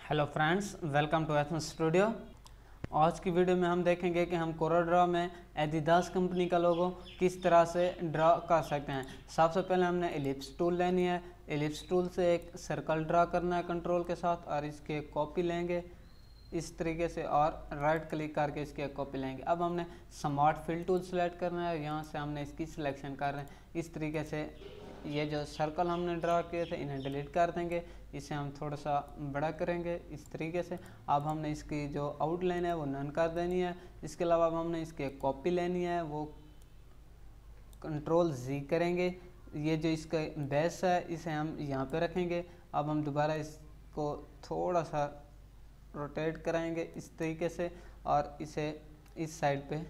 Hello friends, welcome to Etham studio. आज की video में हम देखेंगे कि हम कोरोड्रा में एडिडास कंपनी का लोगो किस तरह से ड्रा कर सकते हैं। सबसे पहले हमने एलिप्स टूल लेनी है। एलिप्स टूल से एक सर्कल ड्रा करना है कंट्रोल के साथ और इसकी एक कॉपी लेंगे इस तरीके से और राइट क्लिक करके इसकी एक कॉपी लेंगे। अब हमने स्मार्ट फिल टूल सेलेक्ट करना है। यहाँ से हमने इसकी सिलेक्शन कर रहे हैं। इस तरीके से ये जो सर्कल हमने ड्रा किए थे इन्हें डिलीट कर देंगे। इसे हम थोड़ा सा बड़ा करेंगे इस तरीके से। अब हमने इसकी जो आउटलाइन है वो नन कर देनी है। इसके अलावा अब हमने इसकी एक कॉपी लेनी है, वो कंट्रोल Z करेंगे। ये जो इसका बेस है इसे हम यहाँ पे रखेंगे। अब हम दोबारा इसको थोड़ा सा रोटेट कराएंगे इस तरीके से और इसे इस साइड पे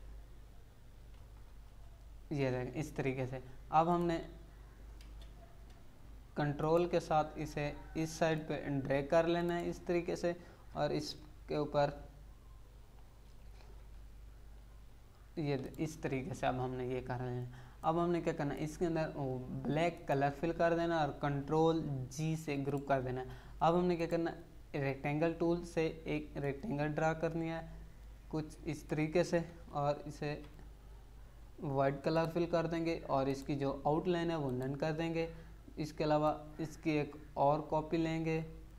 ये रहेगा इस तरीके से। अब हमने कंट्रोल के साथ इसे इस साइड पे ड्रैग कर लेना है इस तरीके से और इसके ऊपर ये इस तरीके से अब हमने ये कर लेना है। अब हमने क्या करना है, इसके अंदर ब्लैक कलर फिल कर देना और कंट्रोल G से ग्रुप कर देना है। अब हमने क्या करना है, रेक्टेंगल टूल से एक रेक्टेंगल ड्रा करनी है कुछ इस तरीके से और इसे वाइट कलर फिल कर देंगे और इसकी जो आउटलाइन है वो नन कर देंगे। इसके अलावा इसकी एक और कॉपी लेंगे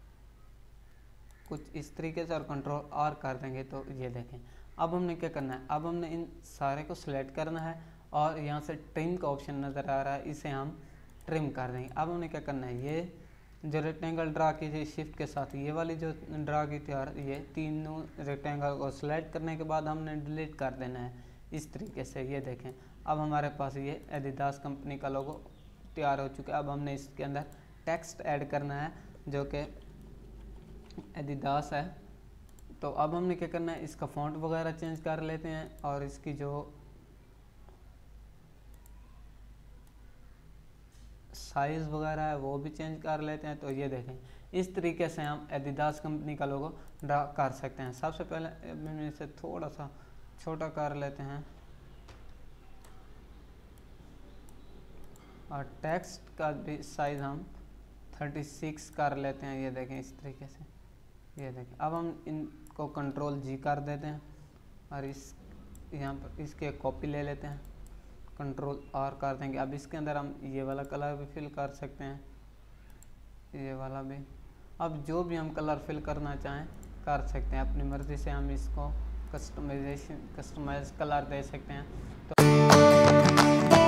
कुछ इस तरीके से और कंट्रोल R कर देंगे। तो ये देखें अब हमने क्या करना है, अब हमने इन सारे को सिलेक्ट करना है और यहाँ से ट्रिम का ऑप्शन नज़र आ रहा है, इसे हम ट्रिम कर देंगे। अब हमने क्या करना है, ये जो रेक्टेंगल ड्रा की थी शिफ्ट के साथ ये वाली जो ड्रा की थी और ये तीनों रेक्टेंगल को सिलेक्ट करने के बाद हमने डिलीट कर देना है इस तरीके से। ये देखें अब हमारे पास ये एडिडास कंपनी का लोगो तैयार हो चुका है। अब हमने इसके अंदर टेक्स्ट ऐड करना है जो कि एडिडास है। तो अब हमने क्या करना है, इसका फॉन्ट वगैरह चेंज कर लेते हैं और इसकी जो साइज़ वगैरह है वो भी चेंज कर लेते हैं। तो ये देखें इस तरीके से हम एडिडास कंपनी का लोगो ड्रा कर सकते हैं। सबसे पहले हम इसे थोड़ा सा छोटा कर लेते हैं और टेक्स्ट का भी साइज़ हम 36 कर लेते हैं। ये देखें इस तरीके से। ये देखें अब हम इनको कंट्रोल G कर देते हैं और इस यहाँ पर इसके कॉपी ले लेते हैं, कंट्रोल R कर देंगे। अब इसके अंदर हम ये वाला कलर भी फिल कर सकते हैं, ये वाला भी। अब जो भी हम कलर फिल करना चाहें कर सकते हैं, अपनी मर्ज़ी से हम इसको कस्टमाइज कलर दे सकते हैं। तो